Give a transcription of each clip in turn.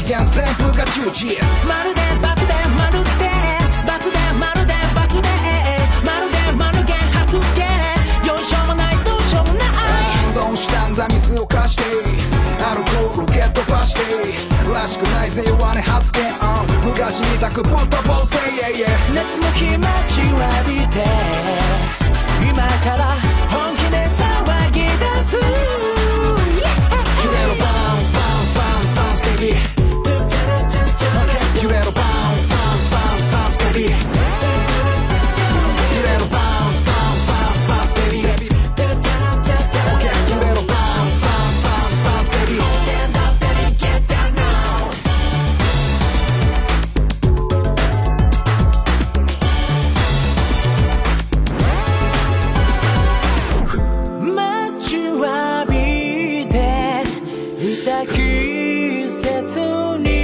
間全部が充実。 まるで罰でまるで罰でまるで罰でまるで間抜け発言よいしょもないどうしようもない。 どうしたんだミスを犯してアルコールゲットパしてらしくないぜ弱音発言昔みたくぶっ飛ぼうぜ熱の気持ちわびて今から本気で騒ぎ出す。 揺れろバウンスバウンスバウンスバウンスベビー揺れろバウンスバウンスバウンスバウンスベビー揺れろバウンスバウンスバウンスバウンスベビー揺れろバウンスバウンスバウンスバウンスベビー Stand up baby get down now 待ちわびていた季節に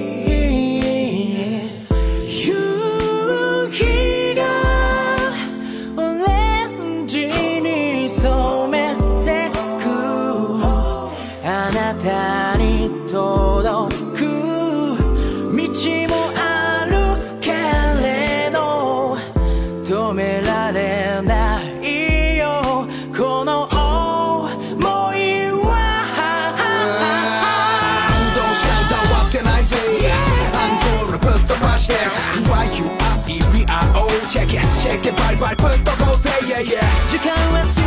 夕日がオレンジに染めてくあなたに届く道もあるけれど止められないよこの想いは。 どうしたんだ終わってないぜアンコールぶっ飛ばして YUIVRO チェックチェックバイバイぶっ飛ぼうぜ時間は